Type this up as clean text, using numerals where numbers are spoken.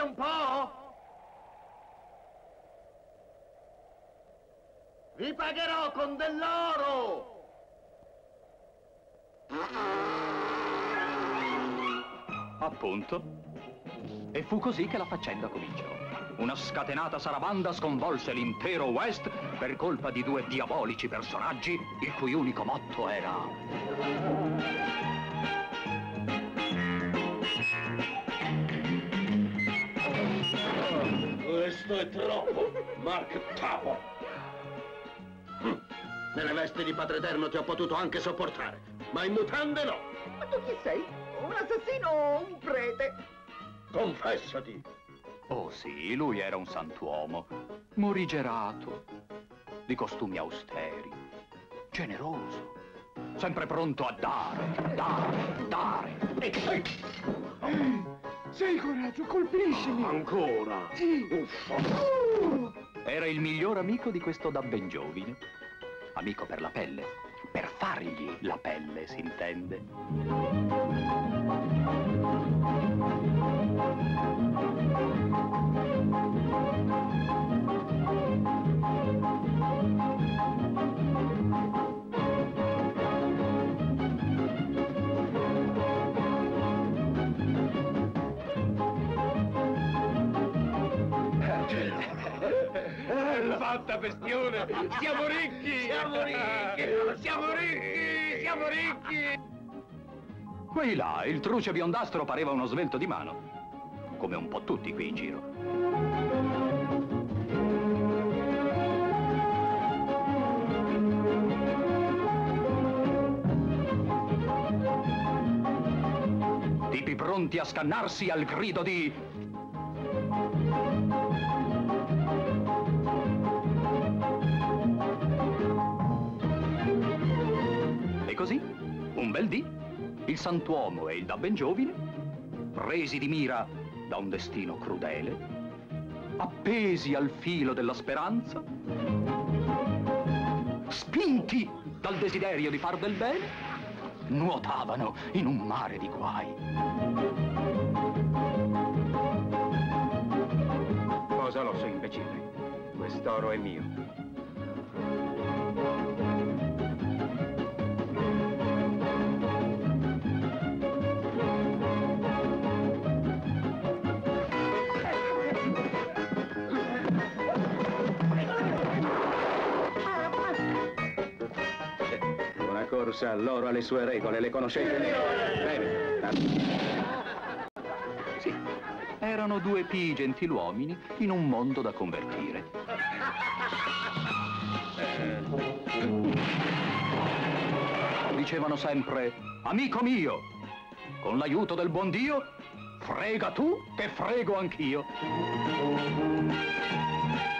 un po'? Vi pagherò con dell'oro! Appunto. E fu così che la faccenda cominciò. Una scatenata sarabanda sconvolse l'intero West per colpa di due diabolici personaggi il cui unico motto era... Questo è troppo, Mark Tapo. Nelle vesti di Padre Eterno ti ho potuto anche sopportare, ma in mutande no. Ma tu chi sei? Un assassino o un prete? Confessati. Oh sì, lui era un santuomo, morigerato, di costumi austeri, generoso, sempre pronto a dare. Sei coraggio, colpiscimi! Ancora? Sì. Era il miglior amico di questo da ben giovine. Amico per la pelle. Per fargli la pelle, si intende. Fatta bestione! Siamo ricchi! Siamo ricchi! Siamo ricchi! Siamo ricchi! Qui là, il truce biondastro pareva uno svelto di mano. Come un po' tutti qui in giro. Tipi pronti a scannarsi al grido di... E così, un bel dì, il santuomo e il da ben giovine, presi di mira da un destino crudele, appesi al filo della speranza, spinti dal desiderio di far del bene, nuotavano in un mare di guai. Cosa l'osso, imbecille? Quest'oro è mio. Una corsa all'oro alle sue regole, le conoscete? Bene. Sì, erano due pii gentiluomini in un mondo da convertire. Dicevano sempre, amico mio, con l'aiuto del buon Dio, frega tu che frego anch'io.